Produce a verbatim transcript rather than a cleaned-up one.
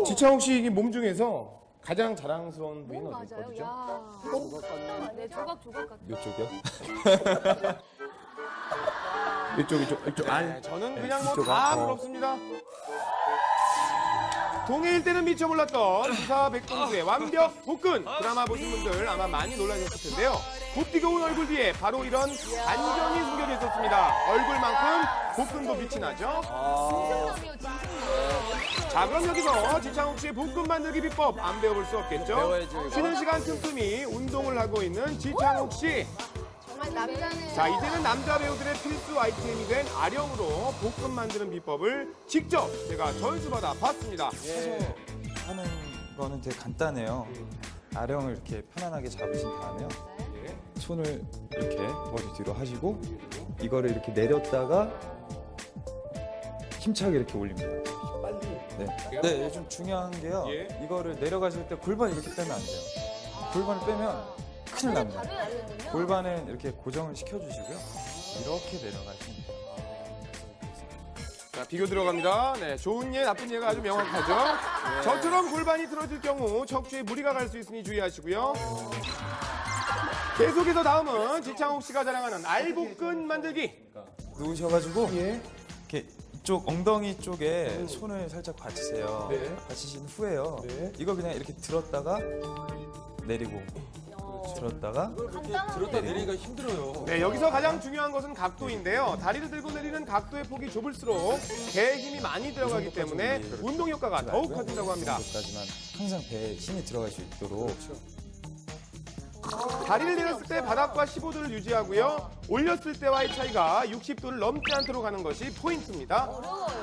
지창욱 씨 몸 중에서 가장 자랑스러운 부위는 오, 어디, 맞아요. 어디죠? 야. 네, 조각 조각 같아. 이쪽이요? 이쪽, 이쪽, 이쪽. 아니, 네, 저는 그냥 뭐 이쪽아? 다 어. 부럽습니다. 동해일 때는 미처 몰랐던 부사 백동주의 완벽 복근 드라마 보신 분들 아마 많이 놀라셨을 텐데요. 곱디고 온 얼굴 뒤에 바로 이런 반전이 숨겨져 있었습니다. 얼굴만큼 복근도 빛이 나죠. 진승남이요, 진승남. 자, 그럼 여기서 지창욱 씨의 복근 만들기 비법 안 배워볼 수 없겠죠? 배워야죠, 이거. 쉬는 시간 틈틈이 운동을 하고 있는 지창욱 씨. 정말 남자네요. 자, 이제는 남자 배우들의 필수 아이템이 된 아령으로 볶음 만드는 비법을 직접 제가 전수받아 봤습니다. 하는 거는 되게 간단해요. 아령을 이렇게 편안하게 잡으신 다음에요. 손을 이렇게 머리 뒤로 하시고 이거를 이렇게 내렸다가 힘차게 이렇게 올립니다. 네, 네, 좀 중요한 게요. 예. 이거를 내려가실 때 골반 이렇게 빼면 안 돼요. 골반을 빼면 큰일 납니다. 다뤄야 되는군요. 골반은 이렇게 고정을 시켜주시고요. 이렇게 내려가시면 돼요. 자, 비교 들어갑니다. 네, 좋은 예, 나쁜 예가 아주 명확하죠. 저처럼 골반이 틀어질 경우 척추에 무리가 갈 수 있으니 주의하시고요. 계속해서 다음은 지창욱 씨가 자랑하는 알복근 만들기. 누우셔가지고 이렇게 이쪽 엉덩이 쪽에 손을 살짝 받치세요. 네. 받치신 후에요. 네. 이거 그냥 이렇게 들었다가 내리고 들었다가 간단한데. 내리고 힘들어요. 네, 여기서 가장 중요한 것은 각도인데요. 다리를 들고 내리는 각도의 폭이 좁을수록 배에 힘이 많이 들어가기 때문에 운동 효과가 더욱 커진다고 합니다. 까지만 항상 배에 힘이 들어갈 수 있도록 다리를 내렸을 때 바닥과 십오 도를 유지하고요. 올렸을 때와의 차이가 육십 도를 넘지 않도록 하는 것이 포인트입니다. 어려워요.